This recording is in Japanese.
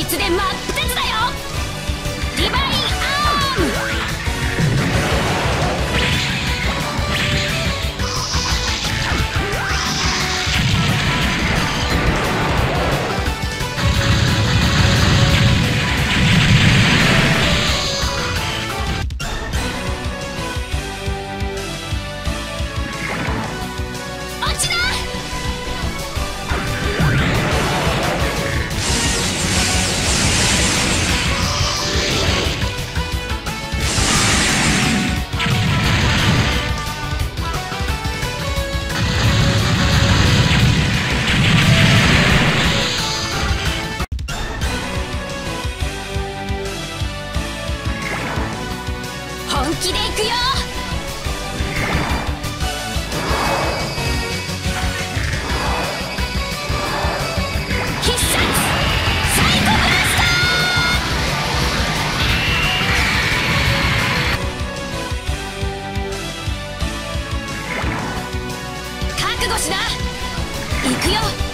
つで真っ二つだよ。ディバインアーム。本気でいくよ。必殺サイコブラスター。覚悟しな。いくよ。